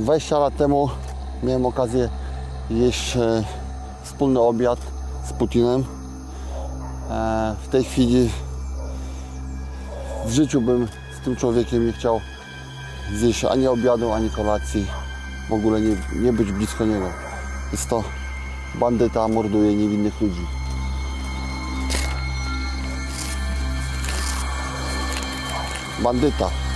20 lat temu miałem okazję jeść wspólny obiad z Putinem. W tej chwili w życiu bym z tym człowiekiem nie chciał zjeść ani obiadu, ani kolacji. W ogóle nie być blisko niego. Jest to bandyta, morduje niewinnych ludzi. Bandyta.